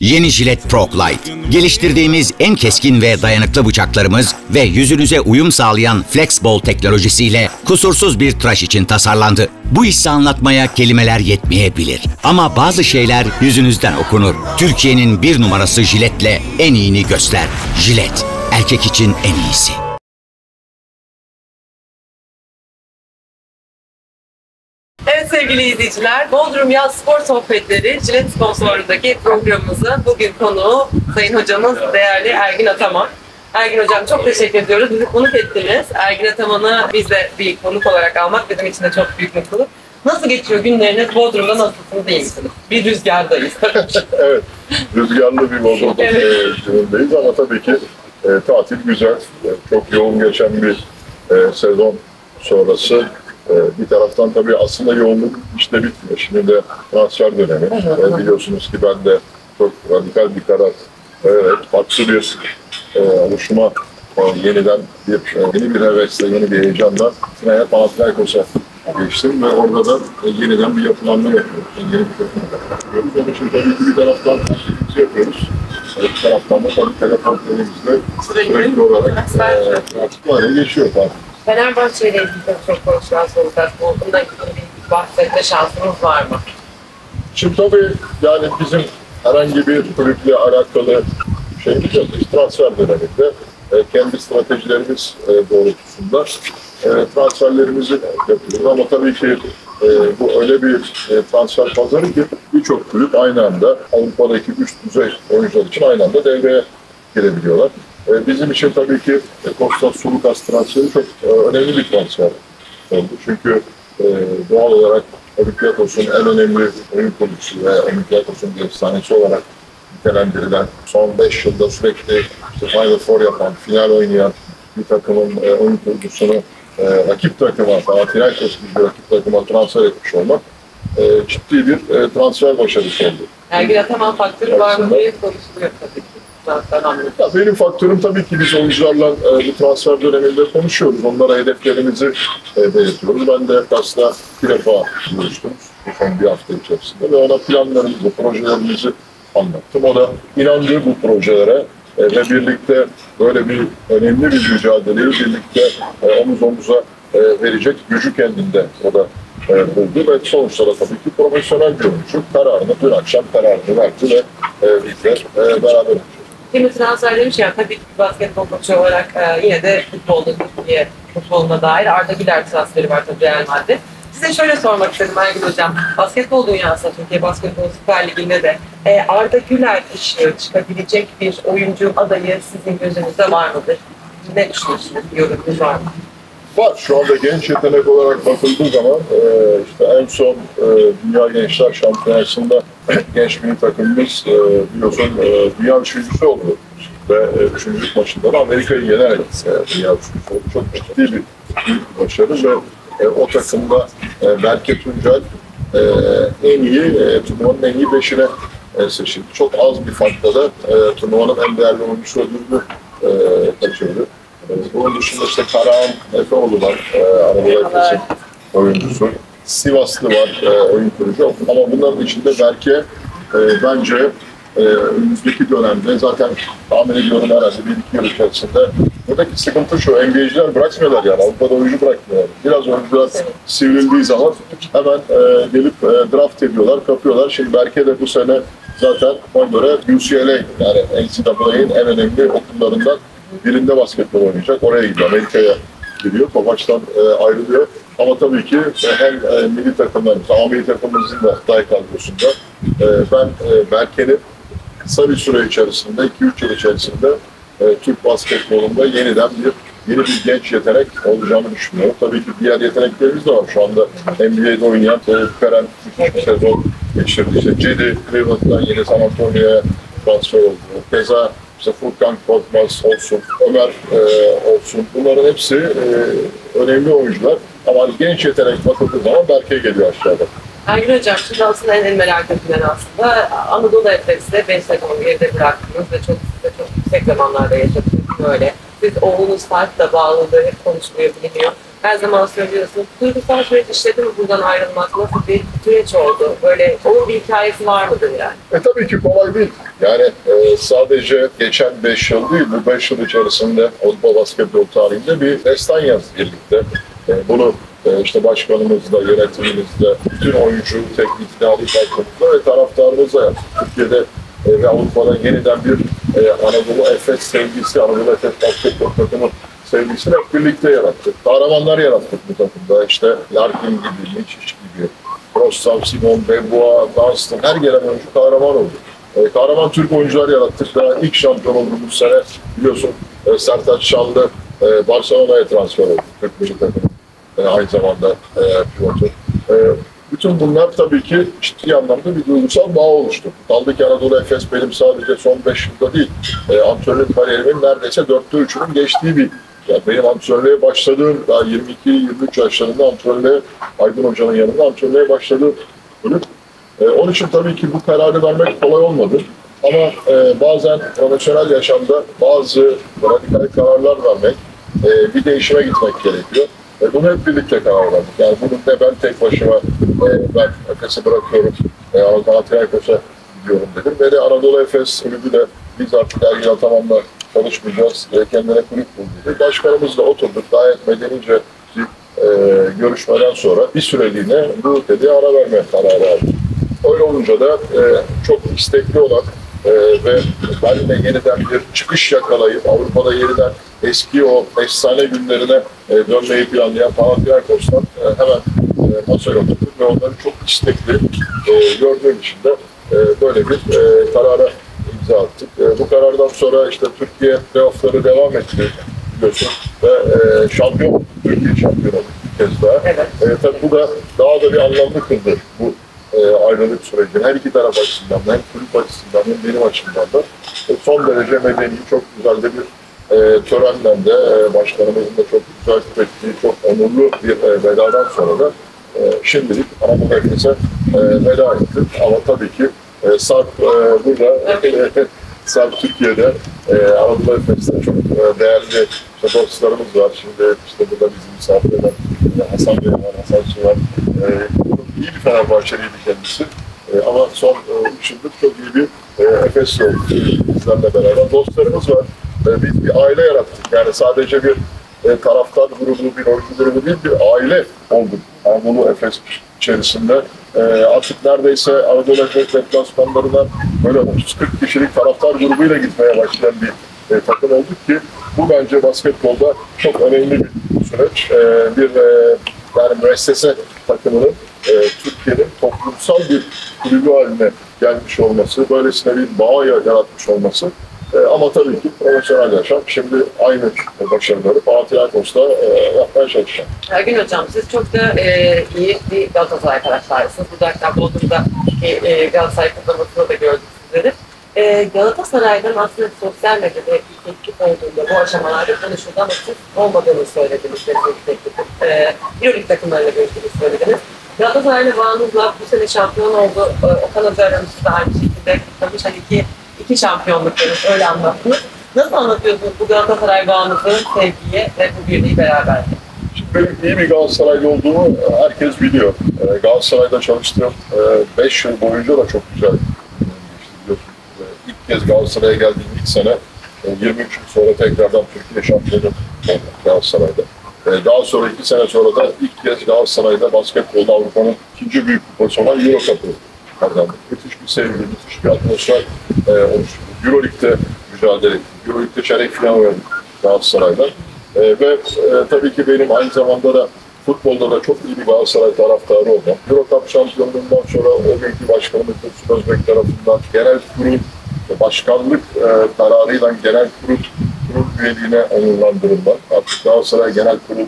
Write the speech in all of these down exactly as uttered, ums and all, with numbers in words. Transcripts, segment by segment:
Yeni Gillette ProClide. Geliştirdiğimiz en keskin ve dayanıklı bıçaklarımız ve yüzünüze uyum sağlayan FlexBall teknolojisiyle kusursuz bir tıraş için tasarlandı. Bu hissi anlatmaya kelimeler yetmeyebilir. Ama bazı şeyler yüzünüzden okunur. Türkiye'nin bir numarası Gillette'le en iyini göster. Gillette, erkek için en iyisi. Evet sevgili izleyiciler, Bodrum Yaz Spor Sohbetleri Gillette sponsorluğundaki programımızın bugün konuğu Sayın Hocamız değerli Ergin Ataman. Ergin Hocam çok teşekkür ediyoruz. Bizi konuk ettiniz. Ergin Ataman'ı biz de bir konuk olarak almak bizim için de çok büyük mutluluk. Nasıl geçiyor günleriniz? Bodrum'da nasılsınız, değil misiniz? Bir rüzgardayız. Evet, rüzgarlı bir Bodrum'da evet. günündeyiz ama tabii ki e, tatil güzel. E, çok yoğun geçen bir e, sezon sonrası. Ee, bir taraftan tabii aslında yoğunluk işte bitmiyor. Şimdi de transfer dönemi. Ee, biliyorsunuz ki ben de çok radikal bir karar vererek farklı bir e, oluşuma e, yeniden bir e, yeni bir hevesle, yeni bir heyecanla Sinaya Panathinaikos'a geçtim ve orada da e, yeniden bir yapılanma yapıyoruz. Yeni bir takım yapıyoruz. Onun için tabii ki bir taraftan biz yapıyoruz. Bir taraftan da tabii telefonlarımızda sürekli olarak e, geçiyor tabii. Fenerbahçe ile ilgili çok konuşuyorsunuz. Bundan bir bahsetme şansınız var mı? Şimdi tabii yani bizim herhangi bir kulüple alakalı şeyimiz yok. Biz transfer döneminde e, kendi stratejilerimiz e, doğrultusunda e, transferlerimizi yapıyoruz. Ama tabii ki e, bu öyle bir e, transfer pazarı ki birçok kulüp aynı anda Avrupa'daki üst düzey oyuncular için aynı anda devreye girebiliyorlar. Bizim için tabii ki Kostas Sulukas transferi çok önemli bir transfer oldu. Çünkü doğal olarak Olympiakos'un en önemli oyun kurucusu ve Olympiakos'un bir efsanesi olarak nitelendirilen, son beş yılda sürekli işte Final Four yapan, final oynayan bir takımın oyun kurucusunu rakip takıma, Panathinaikos gibi bir rakip takıma transfer etmiş olmak ciddi bir transfer başarısı oldu. Ergin Ataman faktörü var mı diye konuşuluyor tabii ki. Ya benim faktörüm tabii ki biz oyuncularla e, bu transfer döneminde konuşuyoruz. Onlara hedeflerimizi e, belirtiyoruz. Ben de aslında bir defa görüştüm son bir hafta içerisinde ve ona planlarımızı, projelerimizi anlattım. O da inandığı bu projelere e, ve birlikte böyle bir önemli bir mücadeleyi birlikte e, omuz omuza e, verecek gücü kendinde o da e, buldu ve sonuçta da tabii ki profesyonel bir oyuncu kararını dün akşam kararını verdi ve e, bizle e, beraber Kimi transfer demiş ya, tabii ki basketbol koçu olarak e, yine de futbolda, Türkiye futboluna dair Arda Güler transferi var tabii Real Madrid. Size şöyle sormak istedim Ergin Hocam. Basketbol dünyasında, Türkiye Basketbol Süper Ligi'nde de e, Arda Güler dışı çıkabilecek bir oyuncu adayı sizin gözünüzde var mıdır? Ne düşünüyorsunuz? Yorumunuz var mı? Var. Şu anda genç yetenek olarak bakıldığı zaman e, işte en son e, Dünya Gençler Şampiyonası'nda genç milli takımımız e, biliyorsun e, dünya üçüncüsü oldu. Ve e, üçüncülük maçında da Amerika'yı yenerek e, dünya üçüncüsü oldu. Çok ciddi bir, bir başarı ve e, o takımda e, Berke Tuncel e, en iyi, e, turnuvanın en iyi beşine e, seçildi. Çok az bir farkla da e, turnuvanın en değerli oyuncusu ödülünü e, kaçırdı. Bunun dışında işte Karahan Efeoğlu var, e, Anadolu Efes'in oyuncusu. Sivaslı var, e, oyun kurucu. Ama bunların içinde Berke e, bence e, önümüzdeki dönemde zaten tahmin ediyorum herhalde bir iki yıl içerisinde buradaki sıkıntı şu, N B A'ciler bırakmıyorlar yani, Avrupa'da oyuncu bırakmıyorlar. Biraz oyuncular sivrildiği zaman hemen e, gelip e, draft ediyorlar, kapıyorlar. Şimdi Berke de bu sene zaten ona göre U C L A yani N C A A'nin en önemli okullarından birinde basketbol oynayacak. Oraya gidiyor. Amerika'ya gidiyor. Topaç'tan e, ayrılıyor. Ama tabii ki e, hem e, milli takımlarımız, A milli takımımızın da day kadrosunda e, ben e, Berke'nin kısa bir süre içerisinde, iki üç yıl içerisinde e, Türk basketbolunda yeniden bir yeni bir genç yetenek olacağını düşünüyorum. Tabii ki diğer yeteneklerimiz de var. Şu anda N B A'de oynayan Tevfik Karen bir sezon geçirdi. İşte Cedi Cleveland'dan yeni San Antonio'ya transfer oldu. Keza İşte Furkan Korkmaz olsun, Ömer e, olsun, bunların hepsi e, önemli oyuncular. Ama genç yetenek bakıldığı zaman Berke geliyor aşağıda. Ergin Hocam, şimdi aslında en, en merak edilen aslında Anadolu Efes'te beş sezon geride bıraktınız ve çok, çok yüksek zamanlarda yaşadınız böyle. siz oğlunuz Fatih'le bağlılığı hep konuşuluyor, biliniyor. Her zaman söylüyorsunuz. Duygusal süreç işledi mi buradan ayrılmak? Nasıl bir süreç oldu? Böyle onun bir hikayesi var mıdır yani? E tabii ki kolay değil. Yani e, sadece geçen beş yıl değil, bu beş yıl içerisinde Avrupa basketbol tarihinde bir destan yazdı birlikte. E, bunu e, işte başkanımızla, yönetimimizle, bütün oyuncu, teknik, idari takımımızla ve taraftarımızla yaptık. Türkiye'de e, ve Avrupa'da yeniden bir e, Anadolu Efes sevgisi, Anadolu Efes basketbol takımı sevgisini hep birlikte yarattık. Kahramanlar yarattık bu takımda. İşte Larkin gibi, Miçic gibi, Rostov, Simon, Bebois, Dunstan, her gelen oyuncu kahraman oldu. E, kahraman Türk oyuncular yarattık. Daha ilk şampiyon olduğumuz sene biliyorsun e, Sertaç Şanlı e, Barcelona'ya transfer oldu. Türk milli takımı. E, aynı zamanda e, pilotu. E, bütün bunlar tabii ki ciddi anlamda bir duygusal bağ oluştu. Kaldı ki Anadolu Efes benim sadece son beş yılda değil, e, antrenörlük kariyerimin neredeyse dörtte üçünün geçtiği bir. Yani benim antrenörlüğe başladığım, daha yirmi iki yirmi üç yaşlarında antrenörlüğe, Aydın Hoca'nın yanında antrenörlüğe başladığım kulüp. E, onun için tabii ki bu kararı vermek kolay olmadı. Ama e, bazen profesyonel yaşamda bazı radikal kararlar vermek, e, bir değişime gitmek gerekiyor. E, bunu hep birlikte karar verdik. Yani bunu ne ben tek başıma e, ben Efes'i bırakıyorum, e, Panathinaikos'a gidiyorum dedim. Ve de Anadolu Efes kulübü de biz artık Ergin Ataman'la çalışmayacağız, e, kendine kulüp buldu dedi. Başkanımızla oturduk, gayet medenice bir e, görüşmeden sonra bir süreliğine bu dedi ara verme kararı aldık. Öyle olunca da e, çok istekli olan e, ve ben de yeniden bir çıkış yakalayıp Avrupa'da yeniden eski o efsane günlerine e, dönmeyi planlayan Panathinaikos'tan e, hemen e, masaya oturduk ve onları çok istekli e, gördüğüm için de e, böyle bir e, karara imza attık. E, bu karardan sonra işte Türkiye playoff'ları devam etti biliyorsun ve e, şampiyon, Türkiye şampiyonu bir kez daha. Evet. E, tabii bu da daha da bir anlamlı kıldı bu e, ayrılık sürecini. Her iki taraf açısından, hem kulüp açısından hem benim açımdan da e, son derece medeni, çok güzel de bir e, törenden de e, başkanımızın da çok güzel ettiği, çok onurlu bir e, vedadan sonra da e, şimdilik Anadolu Efes'e e, veda ettik. Ama tabii ki e, Sarp e, burada, e, Sarp Türkiye'de, e, Anadolu Efes'te çok e, değerli işte dostlarımız var. Şimdi işte burada bizim misafir eden e, Hasan Bey var, Hasan Su var. E, iyi bir Fenerbahçeliydi kendisi. E, ama son e, üç yıldır çok iyi bir e, Efes'li oldu bizlerle beraber. Dostlarımız var. E, biz bir aile yarattık. Yani sadece bir e, taraftar grubu, bir oyuncu grubu değil, bir aile olduk Anadolu Efes içerisinde. E, artık neredeyse Anadolu Efes deplasmanlarından böyle otuz kırk kişilik taraftar grubuyla gitmeye başlayan bir e, takım olduk ki bu bence basketbolda çok önemli bir süreç. E, bir e, yani müessese takımının e, Türkiye'nin toplumsal bir kulübü haline gelmiş olması, böylesine bir bağ yaratmış olması. E, ama tabii ki profesyonel yaşam şimdi aynı başarıları Panathinaikos'ta e, yapmaya çalışacağım. Ergin Hocam, siz çok da e, iyi bir Galatasaray arkadaşlarsınız. Burada hatta Bodrum'da e, Galatasaray kutlamasında da gördük sizleri. E, Galatasaray'dan aslında sosyal medyada bir teklif olduğunda bu aşamalarda konuşuldu ama siz olmadığını söylediniz. E, Euroleague takımlarıyla görüştüğünüzü söylediniz. Galatasaray'la bağınızla bu sene şampiyon oldu. E, Okan Hoca aramızda aynı şekilde kutlamış. Hani iki, iki şampiyonluklarınız öyle anlattınız. Nasıl anlatıyorsunuz bu Galatasaray bağınızı, sevgiyi ve bu birliği beraber? Şimdi benim iyi bir Galatasaraylı olduğumu herkes biliyor. E, Galatasaray'da çalıştığım beş yıl boyunca da çok güzel geçti. İlk kez Galatasaray'a geldiğim ilk sene yirmi üç yıl sonra tekrardan Türkiye şampiyonu olduk Galatasaray'da. Daha sonra iki sene sonra da ilk kez Galatasaray'da basketbolda Avrupa'nın ikinci büyük kupası olan Euro Cup'ı kazandık. Müthiş bir sevgi, müthiş bir atmosfer oluştu. Euroleague'de mücadele ettik. Euroleague'de çeyrek final verdik Galatasaray'da. Ve e, tabii ki benim aynı zamanda da futbolda da çok iyi bir Galatasaray taraftarı oldum. Euro Cup şampiyonluğundan sonra o günkü başkanımız Dursun Özbek tarafından genel kurul başkanlık e, kararıyla genel kurul, kurul üyeliğine onurlandırılmak. Artık Galatasaray genel kurul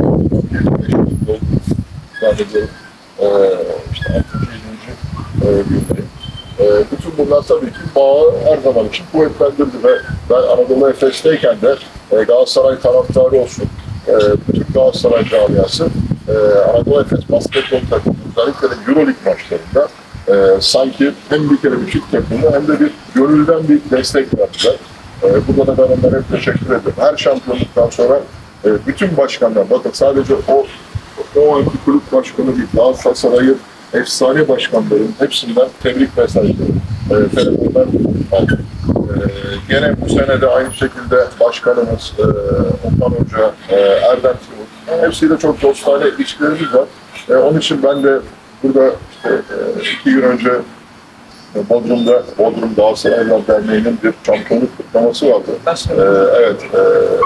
üyeliğine zannediyorum e, işte altıncı yedinci E, gündeyim. E, bütün bunlar tabii ki bağı her zaman için kuvvetlendirdi ve ben Anadolu Efes'teyken de e, Galatasaray taraftarı olsun, e, bütün Galatasaray camiası e, Anadolu Efes basketbol takımı özellikle de Euroleague maçlarında e, sanki hem bir kere bir Türk takımı hem de bir gönülden bir destek verdiler. E, burada da ben onlara hep teşekkür ederim. Her şampiyonluktan sonra e, bütün başkanlar, bakın sadece o o anki kulüp başkanı değil, Galatasaray'ın efsane başkanların hepsinden tebrik mesajları, e, telefonlar aldım. E, gene bu sene de aynı şekilde başkanımız e, Okan Hoca, e, Erdem Timur, hepsiyle çok dostane ilişkilerimiz var. E, onun için ben de burada işte, e, iki gün önce Bodrum'da, Bodrum Galatasaraylılar Derneği'nin bir şampiyonluk kutlaması vardı. Başkanım. E, evet, e,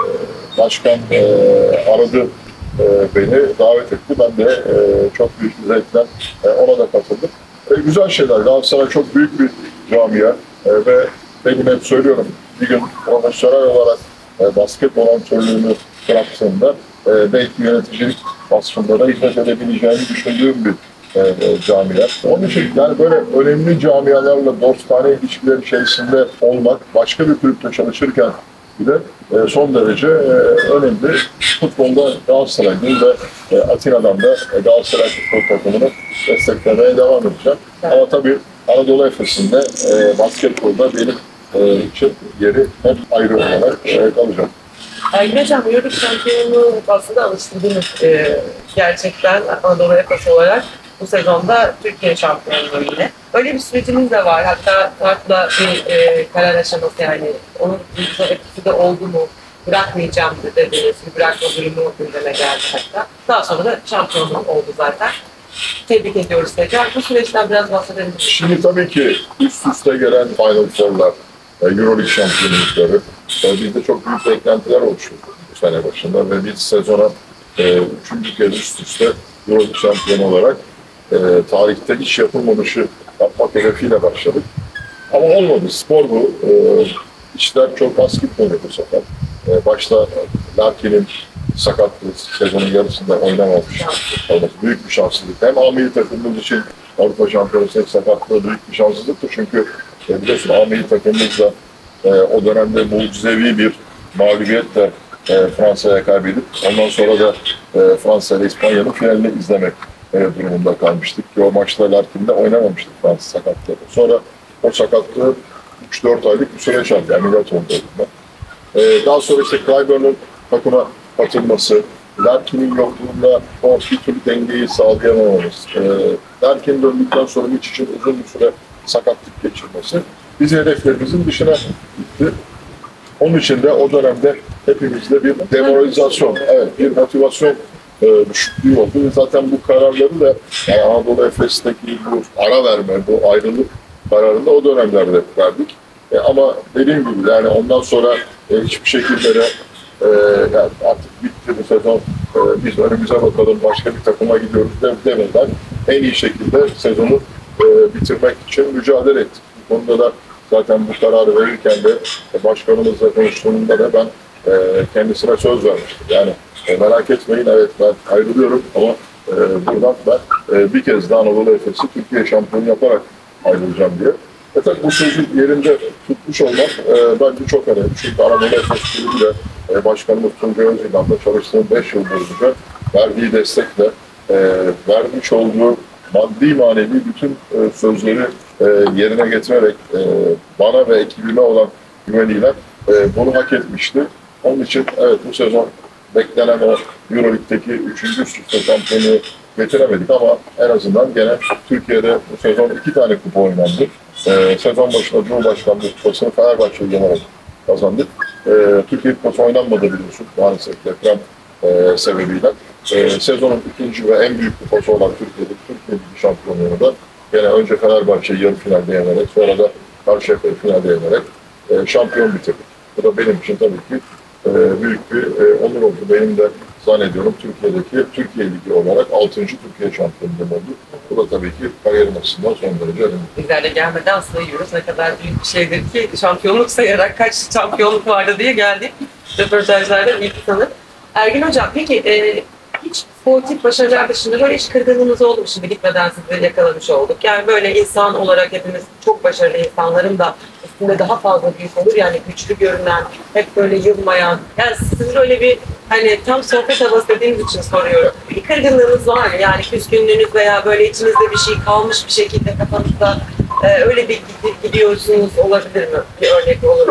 başkan e, aradı. E, beni davet etti. Ben de e, çok büyük bir zevkle e, ona da katıldım. E, güzel şeyler. Galatasaray çok büyük bir camia e, ve benim hep söylüyorum, bir gün profesyonel olarak e, basketbol antrenörlüğünü bıraktığımda e, belki yöneticilik vasfında da hizmet edebileceğini düşündüğüm bir e, e, camia. Onun için yani böyle önemli camialarla dostane ilişkiler içerisinde olmak, başka bir kulüpte çalışırken bir de e, son derece e, önemli. Futbolda Galatasaray'ın ve e, Atina'dan da e, Galatasaray futbol takımını desteklemeye devam edeceğim. Evet. Ama tabii Anadolu Efes'in de e, basketbolda benim e, için yeri hep ayrı olarak e, kalacak. Ergin Hocam, Euroleague şampiyonu aslında alıştırdınız e, gerçekten Anadolu Efes olarak. Bu sezonda Türkiye şampiyonluğu yine. Öyle bir sürecimiz de var. Hatta Tart'la bir e, karar aşaması, yani onun duygusal etkisi de oldu mu? Bırakmayacağım dediniz. Bir bırakma durumu gündeme geldi hatta. Daha sonra da şampiyonluk oldu zaten. Tebrik ediyoruz tekrar. Bu süreçten biraz bahsedelim. Şimdi tabii ki üst üste gelen Final Four'lar, Euroleague şampiyonlukları, bizde çok büyük beklentiler oluştu bu sene başında ve biz sezona e, üçüncü kez üst üste Euroleague şampiyonu olarak e, tarihte hiç yapılmamışı yapmak hedefiyle başladık. Ama olmadı. Spor bu. E, işler çok basketbol bu sefer. E, başta Larkin'in sakatlığı sezonun yarısında oynamamış olması büyük bir şanssızlık. Hem A milli takımımız için Avrupa Şampiyonası'nın sakatlığı büyük bir şanssızlıktır. Çünkü e, biliyorsun A milli takımımızla e, o dönemde mucizevi bir mağlubiyetle e, Fransa'ya kaybedip ondan sonra da e, Fransa ile İspanya'nın finalini izlemek e, durumunda kalmıştık. Ki o maçta Larkin'de oynamamıştık Fransa sakatlığı. Sonra o sakatlığı üç dört aylık bir süreç aldı. Ameliyat oldu. E, daha sonra işte Clyburn'un takıma katılması, Larkin'in yokluğunda o bir türlü dengeyi sağlayamamamız, e, Larkin döndükten sonra hiç için uzun bir süre sakatlık geçirmesi bizi hedeflerimizin dışına gitti. Onun için de o dönemde hepimizde bir demoralizasyon, evet, bir motivasyon e, düşüklüğü oldu. Zaten bu kararları da yani Anadolu Efes'teki bu ara verme, bu ayrılık kararını o dönemlerde verdik. E, ama dediğim gibi yani ondan sonra e, hiçbir şekilde de e, yani artık bitti bu sezon, e, biz önümüze bakalım, başka bir takıma gidiyoruz demeden en iyi şekilde sezonu e, bitirmek için mücadele ettik. Bu konuda da zaten bu kararı verirken de e, başkanımızla konuştuğumda da ben e, kendisine söz vermiştim. Yani e, merak etmeyin, evet ben ayrılıyorum ama e, buradan ben e, bir kez daha Anadolu Efes'i Türkiye şampiyonu yaparak ayrılacağım diye. E tabii bu sözü yerinde tutmuş olmak e, bence çok önemli. Çünkü Anadolu Efes Kulübü'yle e, Başkanımız Tuncay Özilhan'la çalıştığım beş yıl boyunca verdiği destekle, e, vermiş olduğu maddi manevi bütün e, sözleri e, yerine getirerek e, bana ve ekibime olan güveniyle e, bunu hak etmişti. Onun için evet bu sezon beklenen o Euroleague'deki üçüncü üst üste şampiyonu getiremedik ama en azından gene Türkiye'de bu sezon iki tane kupa oynandı. Ee, sezon başında Cumhurbaşkanlığı Kupası'nı Fenerbahçe'yi yenerek kazandık. Ee, Türkiye Kupası oynanmadı biliyorsun maalesef deprem e, sebebiyle. Ee, sezonun ikinci ve en büyük kupası olan Türkiye'de Türkiye Ligi şampiyonluğunu da gene önce Fenerbahçe'yi yarı finalde yenerek sonra da Karşıyaka'yı finalde yenerek e, şampiyon bitirdik. Bu da benim için tabii ki e, büyük bir e, onur oldu. Benim de zannediyorum Türkiye'deki Türkiye Ligi olarak altıncı Türkiye şampiyonluğum oldu. Bu da tabii ki kariyerim açısından son derece önemli. Bizler de gelmeden sayıyoruz. Ne kadar büyük bir şeydir ki şampiyonluk sayarak kaç şampiyonluk vardı diye geldik. Röportajlarda ilk sanırım. Ergin Hocam peki e, hiç sportif başarılar dışında böyle iş kırgınlığınız oldu mu? Şimdi gitmeden sizi yakalamış olduk. Yani böyle insan olarak hepimiz çok başarılı insanların da üstünde daha fazla büyük olur. Yani güçlü görünen, hep böyle yılmayan. Yani sizin öyle bir hani tam sohbet havası dediğiniz için soruyorum. Bir kırgınlığınız var mı? Yani küskünlüğünüz veya böyle içinizde bir şey kalmış bir şekilde kafanızda e, öyle bir gidiyorsunuz olabilir mi? Bir örnek olur mu? Yok.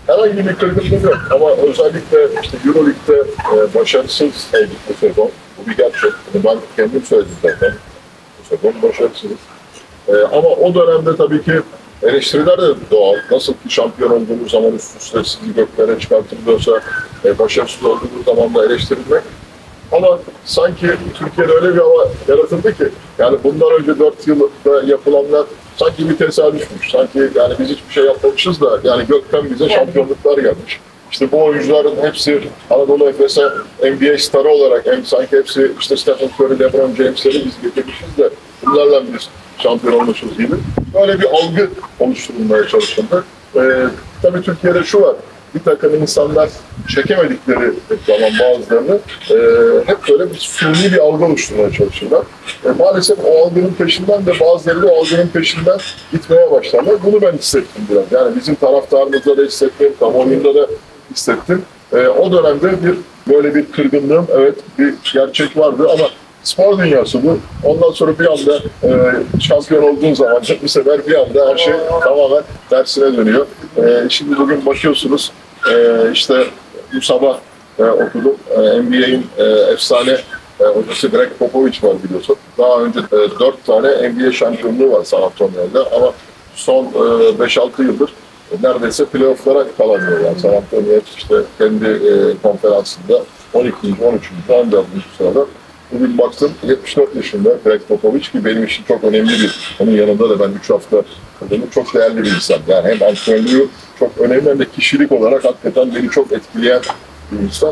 herhangi bir kırgınlığım yok. Ama özellikle işte Euroleague'de e, başarısız olduk bu sezon. Bu bir gerçek. Yani ben kendim söyledim zaten. Bu sezon başarısızız. E, ama o dönemde tabii ki eleştiriler de doğal. Nasıl ki şampiyon olduğumuz zaman üst üste sizi göklere çıkartılıyorsa, e, başarısız olduğumuz zaman da eleştirilmek. Ama sanki Türkiye'de öyle bir hava yaratıldı ki, yani bundan önce dört yılda yapılanlar sanki bir tesadüfmüş. Sanki yani biz hiçbir şey yapmamışız da yani gökten bize şampiyonluklar gelmiş. İşte bu oyuncuların hepsi Anadolu Efes'e N B A starı olarak, hem sanki hepsi işte Stephen Curry, LeBron James'leri biz getirmişiz de bunlarla biz şampiyon olmuşuz gibi. Böyle bir algı oluşturulmaya çalışıldı. Ee, tabii Türkiye'de şu var, bir takım insanlar çekemedikleri zaman bazılarını e, hep böyle bir suni bir algı oluşturmaya çalışırlar. E, maalesef o algının peşinden de bazıları da o algının peşinden gitmeye başlarlar. Bunu ben hissettim biraz. Yani bizim taraftarımızda da hissettim, kamuoyunda da hissettim. E, o dönemde bir böyle bir kırgınlığım, evet bir gerçek vardı ama spor dünyası bu. Ondan sonra bir anda e, şampiyon olduğun zaman bu sefer bir anda her şey tamamen tersine dönüyor. E, şimdi bugün bakıyorsunuz e, işte bu sabah e, okudum. E, N B A'in e, efsane e, hocası Greg Popovich var biliyorsun. Daha önce e, dört tane N B A şampiyonluğu var San Antonio'da ama son e, beş altı yıldır e, neredeyse playoff'lara kalamıyor. Yani San Antonio işte kendi e, konferansında on ikinci on üçüncü on dördüncü sırada. Bugün baktım yetmiş dört yaşında Greg Popovich ki benim için çok önemli bir, onun yanında da ben üç hafta kaldım, çok değerli bir insan. Yani hem antrenörlüğü çok önemli hem de kişilik olarak hakikaten beni çok etkileyen bir insan.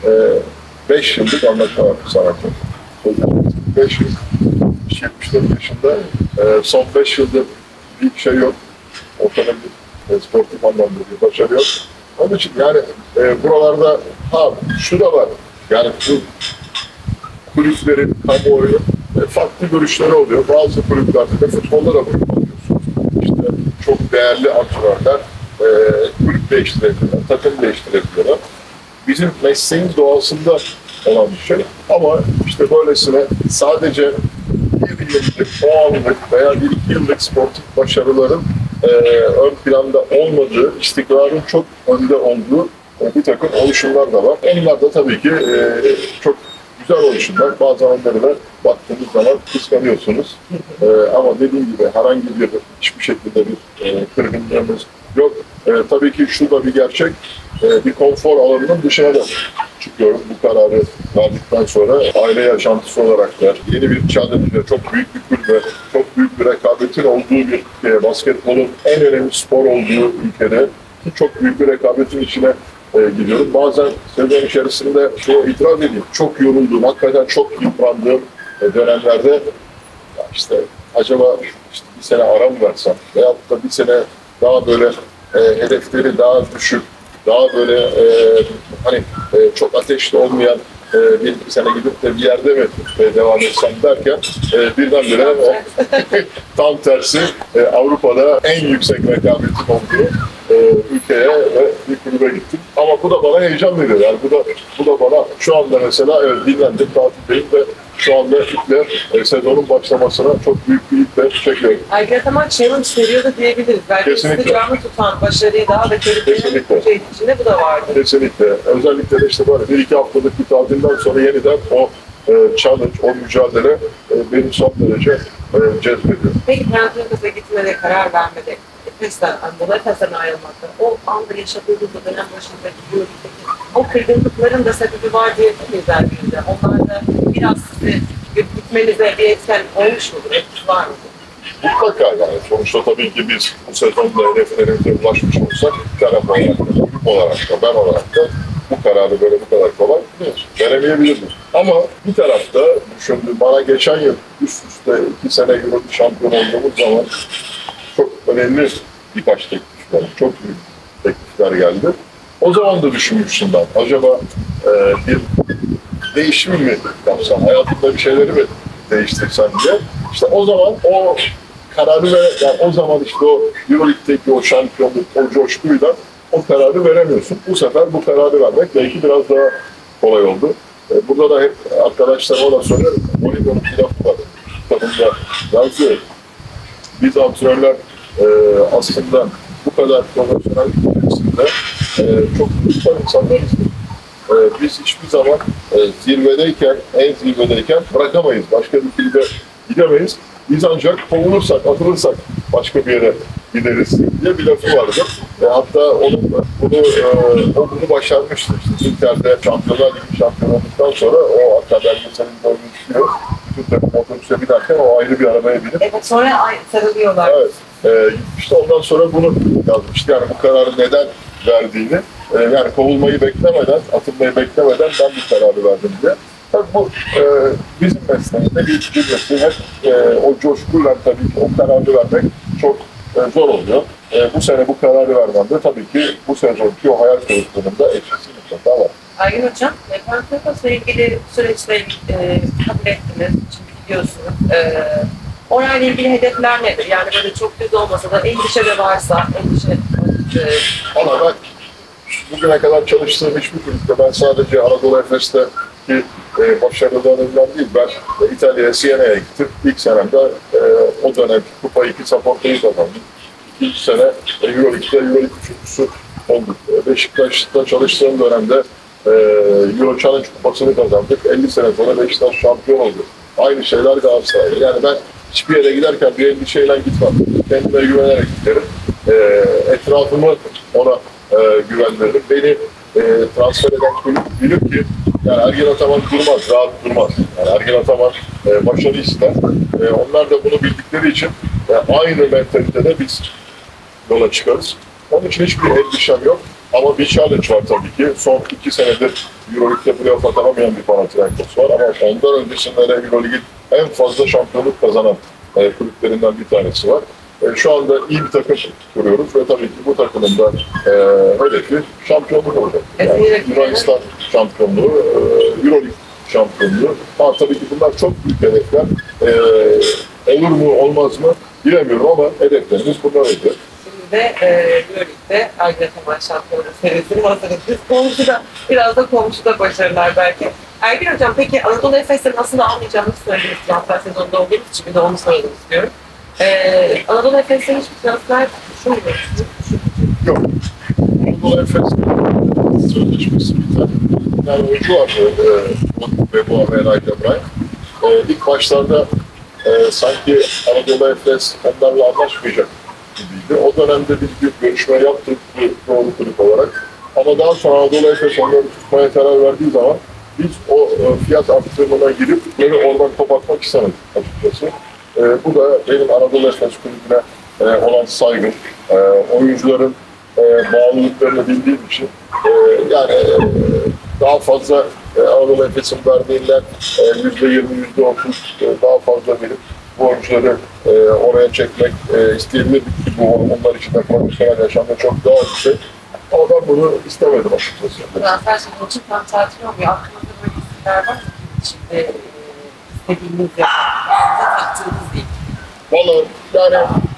beş ee, yıllık anlaşma yaptı sanatçı. beş yıl, yetmiş dört yaşında, ee, son beş yıldır bir şey yok. Ortada bir e, sportif anlamda bir başarı yok. Onun için yani e, buralarda ha şu da var, yani bu kulüplerin, kamuoyu e, farklı görüşleri oluyor. Bazı kulüplerde de futbolda da bunu yapıyorsunuz. İşte çok değerli antrenörler e, kulüp değiştirebiliyorlar, takım değiştirebiliyorlar. Bizim mesleğin doğasında olan bir şey. Ama işte böylesine sadece bir yıllık, o anlık veya bir iki yıllık sportif başarıların e, ön planda olmadığı, istikrarın çok önde olduğu e, bir takım oluşumlar da var. Onlar da tabii ki e, çok güzel oluşumlar. Bazen onları da baktığınız zaman kıskanıyorsunuz. Ee, ama dediğim gibi herhangi bir, hiçbir şekilde bir e, kırgınlığımız yok. E, tabii ki şu da bir gerçek, e, bir konfor alanının dışına da çıkıyorum bu kararı verdikten sonra. Aile yaşantısı olarak da yeni bir challenge, çok büyük bir kulübe, çok büyük bir rekabetin olduğu bir ülke, basketbolun en önemli spor olduğu ülkede çok büyük bir rekabetin içine E, gidiyorum. Bazen sezon içerisinde şu itiraz edeyim, çok yorulduğum, hakikaten çok yıprandığım e, dönemlerde ya işte acaba işte bir sene ara mı versem veyahut da bir sene daha böyle e, hedefleri daha düşük, daha böyle e, hani e, çok ateşli olmayan e, bir, bir sene gidip de bir yerde mi e, devam etsem derken e, birdenbire o, tam tersi e, Avrupa'da en yüksek rekabetin olduğu e, ülkeye ve bir kulübe gittim. Ama bu da bana heyecan veriyor. Yani bu da bu da bana şu anda mesela evet dinlendim, tatildeyim ve şu anda iple e, sezonun başlamasına çok büyük bir iple çekiyorum. Aygıt ama challenge periyodu diyebiliriz. Belki istikrarını tutan, başarıyı daha da körükleyen içinde bu da vardı. Kesinlikle. Özellikle de işte böyle bir iki haftalık bir tatilden sonra yeniden o e, challenge, o mücadele e, beni son derece e, cezbediyor. Peki Panathinaikos'a gitmede karar vermede Efes'ten, Anadolu Efes'ten ayrılmakta, o anda yaşadığınız o dönem başındaki Euroleague'deki o kırgınlıkların da sebebi var diyebilir miyiz elbette? Onlar da biraz sizi gitmenize bir etken olmuş mudur, etkisi var mıdır? Mutlaka yani. Sonuçta tabii ki biz bu sezonda hedeflerimize ulaşmış olsak taraf olarak da, kulüp olarak da, ben olarak da bu kararı böyle bu kadar kolay veremeyebilirdim. Ama bir tarafta düşündüm, bana geçen yıl üst üste iki sene Euro şampiyon olduğumuz zaman çok önemli birkaç teklifler, çok büyük teklifler geldi. O zaman da düşünmüştüm ben, acaba e, bir değişim mi yapsam, hayatımda bir şeyleri mi değiştirsem diye. İşte o zaman o kararı ve yani o zaman işte o Euroleague'deki o şampiyonluk, o coşkuyla o kararı veremiyorsun. Bu sefer bu kararı vermek belki biraz daha kolay oldu. E, burada da hep arkadaşlarıma da söylerim. Oliver'ın bir lafı var. Kitabında yazıyor. Biz antrenörler e, aslında bu kadar profesyonel içerisinde e, çok güzel insanlarız. E, biz hiçbir zaman e, zirvedeyken, en zirvedeyken bırakamayız. Başka bir kulübe gidemeyiz. Biz ancak kovulursak, atılırsak başka bir yere gideriz diye bir lafı vardı. E, hatta onun, bunu, e, o bunu başarmıştı. İşte Inter'de Şampiyonlar Ligi şampiyon olduktan sonra o hatta belgeselin boyunu düşüyor. Bütün takım otobüse binerken o ayrı bir arabaya binip. Evet, sonra ay- sarılıyorlar. Evet. E, işte ondan sonra bunu yazmıştı. Yani bu kararı neden verdiğini, e, yani kovulmayı beklemeden, atılmayı beklemeden ben bu kararı verdim diye. Tabii bu e, bizim mesleğimizde bir cümlesi. Hep e, o coşkuyla tabii ki o kararı vermek çok e, zor oluyor. E, bu sene bu kararı vermemde tabii ki bu sezonki o hayal kırıklığında etkisi mutlaka var. Aygün Hocam, Panathinaikos'la ilgili süreçte e, kabul ettiniz, çünkü biliyorsunuz. E, orayla ilgili hedefler nedir? Yani böyle çok düz olmasa da endişe de varsa, endişe... E, Ama ben bugüne kadar çalıştığım hiçbir kulüpte ben sadece Anadolu Efes'te ki e, başarılarından değil, ben e, İtalya'ya, Siena'ya gittim. İlk senemde e, o dönem Kupa iki Saporta'yı kazandım. İkinci sene e, Euroleague'de Euroleague üçüncüsü olduk. E, Beşiktaş'ta çalıştığım dönemde e, Euro Challenge Kupası'nı kazandık. elli sene sonra Beşiktaş şampiyon oldu. Aynı şeyler Galatasaray'da. Yani ben hiçbir yere giderken bir endişeyle gitmem. Kendime güvenerek giderim. E, etrafımı ona e, güvenlerim. Beni e, transfer eden kulüp bilir ki yani Ergin Ataman durmaz, rahat durmaz. Yani Ergin Ataman e, başarı ister. E, onlar da bunu bildikleri için e, aynı mentalitede biz yola çıkarız. Onun için hiçbir endişem yok. Ama bir challenge var tabii ki. Son iki senedir Euroleague'de playoff atanamayan bir Panathinaikos var. Ama ondan öncesinde de Euroleague'in en fazla şampiyonluk kazanan e, kulüplerinden bir tanesi var. E, şu anda iyi bir takım kuruyoruz ve tabii ki bu takımın da e, hedefi şampiyonluk olacak. Yani Yunanistan şampiyonluğu, e, Euroleague şampiyonluğu. Ama tabii ki bunlar çok büyük hedefler. E, olur mu olmaz mı bilemiyorum ama hedeflerimiz bunlar olacak. Şimdi de e, Euroleague'de Ergin Ataman şampiyonluğu serisini hazırız. Komşuda, biraz da komşuda başarılar belki. Ergin Hocam, peki Anadolu Efes'ten aslında almayacağımızı söylediniz transfer sezonunda olduğumuz için bir de onu soralım istiyorum. Ee, Anadolu Efes'ten hiçbir transfer düşünmüyor musunuz? Yok. Anadolu Efes sözleşmesi bir tane. Yani oyuncu vardı e, ve bu Avenay Debray. E, ilk başlarda e, sanki Anadolu Efes onlarla anlaşmayacak gibiydi. O dönemde biz bir görüşme yaptık bir doğru kulüp olarak. Ama daha sonra Anadolu Efes onları tutmaya karar verdiği zaman biz o e, fiyat arttırımına girip böyle oradan kopartmak istemedik açıkçası. E, bu da benim Anadolu Efes kulübüne e, olan saygım, e, oyuncuların e, bağlılıklarını bildiğim için e, yani e, daha fazla e, Anadolu Efes'in verdiğinden yüzde yirmi, yüzde otuz daha fazla verip bu oyuncuları e, oraya çekmek e, isteyebilirdik ki bu onlar için de profesyonel yaşamda çok daha bir şey. Ama ben bunu istemedim açıkçası. Transfer sezonu için tam tatil oluyor. Aklınızda böyle isimler var mı? Şimdi e, istediğiniz ya da taktığınız değil. Valla yani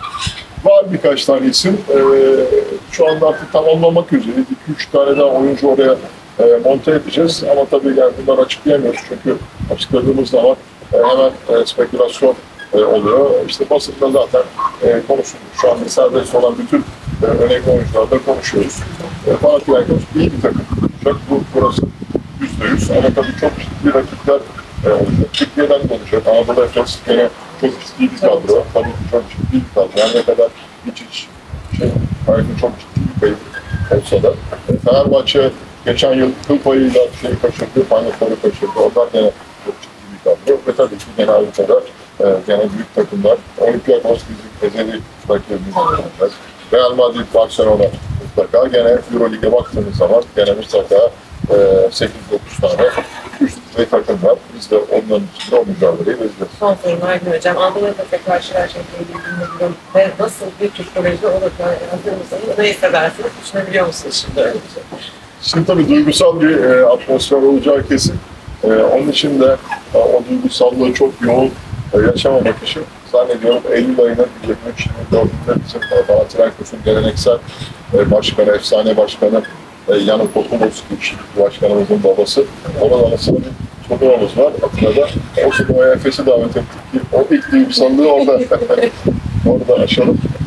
var birkaç tane isim. Ee, şu anda artık tamamlamak üzereyiz. iki üç tane daha oyuncu oraya e, monte edeceğiz. Ama tabii yani bunları açıklayamıyoruz. Çünkü açıkladığımız zaman e, hemen e, spekülasyon e, oluyor. İşte basında zaten e, konuşuluyor. Şu anda serbest olan bütün e, önemli oyuncularla konuşuyoruz. E, Panathinaikos iyi bir takım olacak. Bu, burası yüzde yüz. Ama tabii çok ciddi rakipler e, olacak. Türkiye'den de olacak. Anadolu Efes gene çok ciddi bir kadro. Tabii ki çok ciddi bir kadro. Yani ne kadar hiç hiç şey, belki çok ciddi bir kayıp olsa da. E, Fenerbahçe geçen yıl kıl payıyla şey kaçırdı, Final'ları kaçırdı. Onlar gene çok ciddi bir kadro. Ve tabii ki gene Avrupa'da e, gene büyük takımlar. Olympiakos bizim ezeli rakibimiz olacak. Real Madrid, Barcelona mutlaka. Gene Euroleague'e baktığımız zaman gene mutlaka e, sekiz dokuz tane üst düzey takım var. Biz de onların içinde o mücadeleyi vereceğiz. Son sorum Aygün Hocam. Anadolu Efes'e karşı her şeyle ilgili bilmiyorum ve nasıl bir psikoloji olur? Yani hazır mısınız? Ne hissedersiniz? Düşünebiliyor musunuz şimdi öyle bir şey? Şimdi tabii duygusal bir e, atmosfer olacağı kesin. E, onun için de e, o duygusallığı çok yoğun e, yaşamamak için zannediyorum Eylül ayının yirmi üç yirmi dördünde bizim e, Panathinaikos'un geleneksel e, başkanı, efsane başkanı e, Yannis Popoulos, başkanımızın babası. Onun anısında bir turnuvamız var Atina'da. O turnuvaya Efes'i davet ettik ki o ilk duygusallığı orada orada aşalım.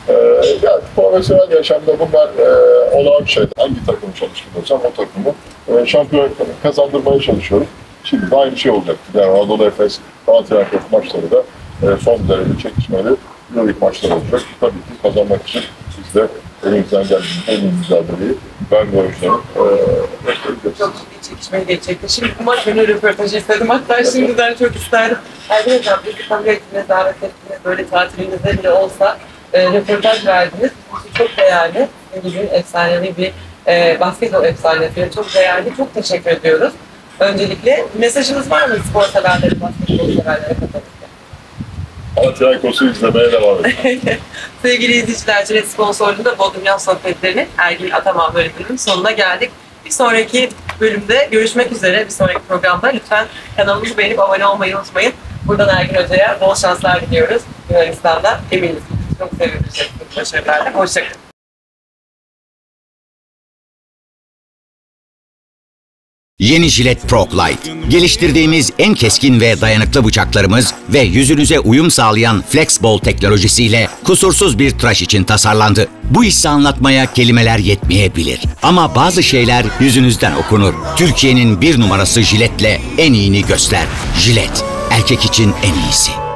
Ee, yani profesyonel yaşamda bunlar e, olağan şeyler. Hangi takımı çalıştırıyorsam o takımı e, şampiyon kazandırmaya çalışıyorum. Şimdi de aynı şey olacak. Yani Anadolu Efes, Panathinaikos maçları da e, son derece çekişmeli Euroleague maçları olacak. Tabii ki kazanmak için biz de elimizden geldiğinde en iyi mücadeleyi ben ve oyuncularım e, göstereceğiz. Çok ciddi çekişmeli geçecekti. Şimdi bu maç önü röportajı istedim. Hatta şimdiden çok isterdim. Ergin Hocam, bizi kabul ettiniz, davet ettiniz. Böyle tatilinizde bile olsa e, röportaj verdiniz. Bu çok değerli. Bugün efsanevi bir e, basketbol efsanesi. Çok değerli. Çok teşekkür ediyoruz. Öncelikle mesajınız var mı spor severlere, basketbol severlere katılırken? Panathinaikos'u izlemeye devam edin. Sevgili izleyiciler, Cilet sponsorluğunda Bodrum Yaz Sohbetleri'nin Ergin Ataman bölümünün sonuna geldik. Bir sonraki bölümde görüşmek üzere. Bir sonraki programda lütfen kanalımızı beğenip abone olmayı unutmayın. Buradan Ergin Hoca'ya bol şanslar diliyoruz. Yunanistan'da eminiz. Çok sevineceksiniz. Başarılarla. Hoşçakalın. Yeni Gillette Pro Glide. Geliştirdiğimiz en keskin ve dayanıklı bıçaklarımız ve yüzünüze uyum sağlayan Flexball teknolojisiyle kusursuz bir tıraş için tasarlandı. Bu hissi anlatmaya kelimeler yetmeyebilir. Ama bazı şeyler yüzünüzden okunur. Türkiye'nin bir numarası Gillette'le en iyini göster. Gillette, erkek için en iyisi.